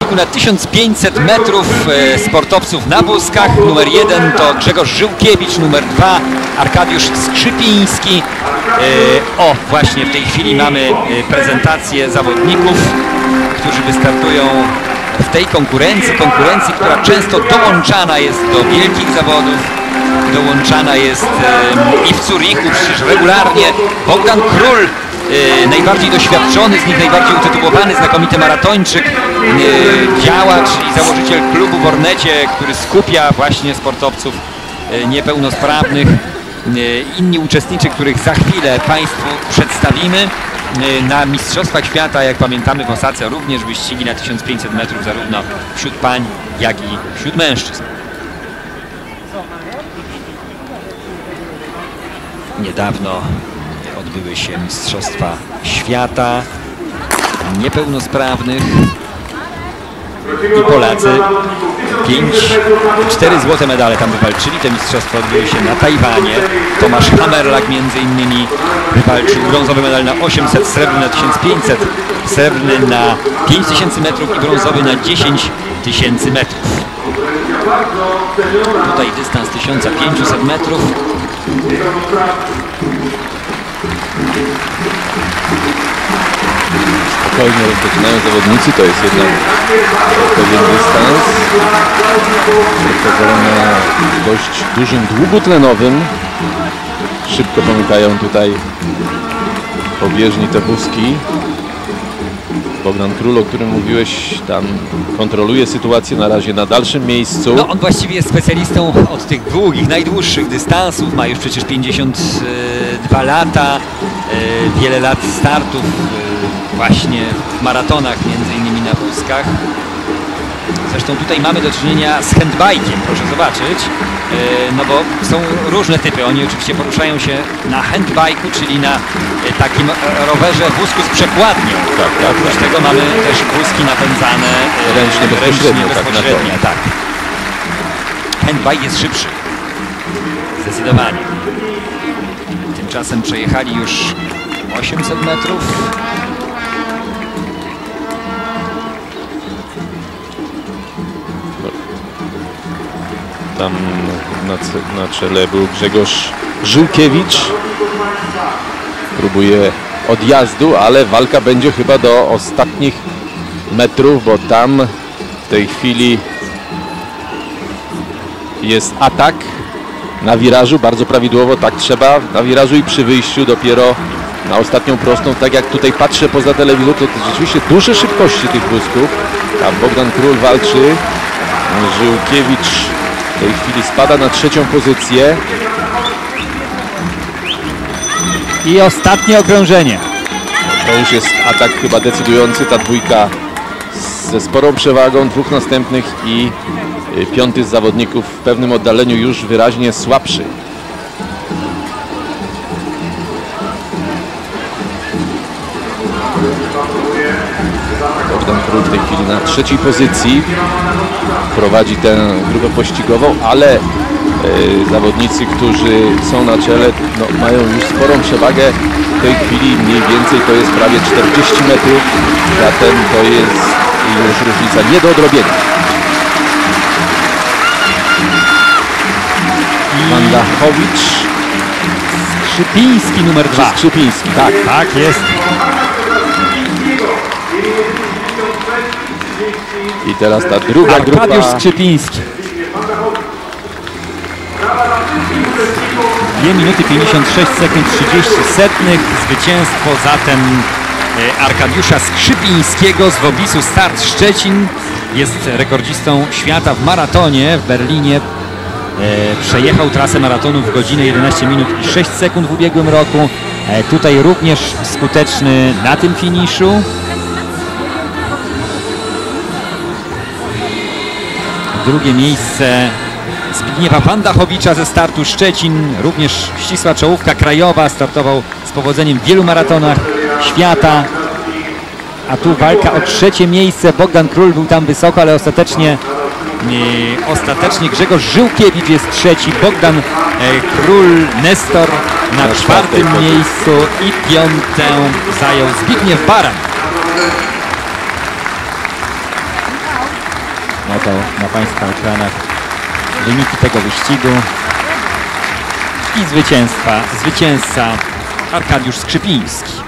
Na 1500 metrów sportowców na wózkach. Numer 1 to Grzegorz Żyłkiewicz, numer 2 Arkadiusz Skrzypiński. O, właśnie w tej chwili mamy prezentację zawodników, którzy wystartują w tej konkurencji, która często dołączana jest do wielkich zawodów, dołączana jest i w Zurichu przecież regularnie. Bogdan Król, najbardziej doświadczony z nich, najbardziej utytułowany, znakomity maratończyk, działacz i założyciel klubu w Ornecie, który skupia właśnie sportowców niepełnosprawnych. Inni uczestnicy, których za chwilę Państwu przedstawimy. Na Mistrzostwach Świata, jak pamiętamy, w Osace również wyścigi na 1500 metrów zarówno wśród pań, jak i wśród mężczyzn. Niedawno odbyły się Mistrzostwa Świata niepełnosprawnych i Polacy 4 złote medale tam wywalczyli. Te mistrzostwa odbyły się na Tajwanie. Tomasz Hamerlak między innymi wywalczył brązowy medal na 800, srebrny na 1500, srebrny na 5000 metrów i brązowy na 10 000 metrów. Tutaj dystans 1500 metrów. Spokojnie rozpoczynają zawodnicy, to jest jednak pewien dystans. Przechodzą na dość dużym długu tlenowym. Szybko pomykają tutaj po bieżni te wózki. Bogdan Król, o którym mówiłeś, tam kontroluje sytuację na razie na dalszym miejscu. No, on właściwie jest specjalistą od tych długich, najdłuższych dystansów. Ma już przecież 52 lata, wiele lat startów właśnie w maratonach, między innymi na wózkach. Zresztą tutaj mamy do czynienia z handbike'iem, proszę zobaczyć, no bo są różne typy. Oni oczywiście poruszają się na handbike'u, czyli na takim rowerze, wózku z przekładnią. Tak. Oprócz tego mamy też wózki napędzane ręcznie bezpośrednio. Tak. Handbike jest szybszy, zdecydowanie. Tymczasem przejechali już 800 metrów. Tam na czele był Grzegorz Żyłkiewicz. Próbuje odjazdu, ale walka będzie chyba do ostatnich metrów, bo tam w tej chwili jest atak na wirażu, bardzo prawidłowo, tak trzeba, na wirażu i przy wyjściu dopiero na ostatnią prostą, tak jak tutaj patrzę poza telewizor, to rzeczywiście duże szybkości tych wózków. Tam Bogdan Król walczy, Żyłkiewicz w tej chwili spada na 3. pozycję. I ostatnie okrążenie. To już jest atak chyba decydujący, ta dwójka ze sporą przewagą, 2 następnych i 5 z zawodników w pewnym oddaleniu już wyraźnie słabszy. Bogdan Król w tej chwili na 3. pozycji. Prowadzi tę grupę pościgową, ale zawodnicy, którzy są na czele, no, mają już sporą przewagę. W tej chwili mniej więcej to jest prawie 40 metrów, zatem to jest już różnica nie do odrobienia. Wandachowicz. Skrzypiński numer 2. Skrzypiński, tak jest. I teraz ta druga grupa. Arkadiusz Skrzypiński. 2 minuty 56 sekund 30 setnych. Zwycięstwo zatem Arkadiusza Skrzypińskiego z Wobisu Start Szczecin. Jest rekordzistą świata w maratonie w Berlinie. Przejechał trasę maratonu w godzinę 11 minut i 6 sekund w ubiegłym roku. Tutaj również skuteczny na tym finiszu. Drugie miejsce Zbigniewa Wandachowicza ze Startu Szczecin. Również ścisła czołówka krajowa. Startował z powodzeniem w wielu maratonach świata. A tu walka o 3. miejsce. Bogdan Król był tam wysoko, ale ostatecznie Grzegorz Żyłkiewicz jest 3. Bogdan Król Nestor na 4. miejscu i 5. zajął Zbigniew Baran. Oto na Państwa ekranach wyniki tego wyścigu i zwycięzca Arkadiusz Skrzypiński.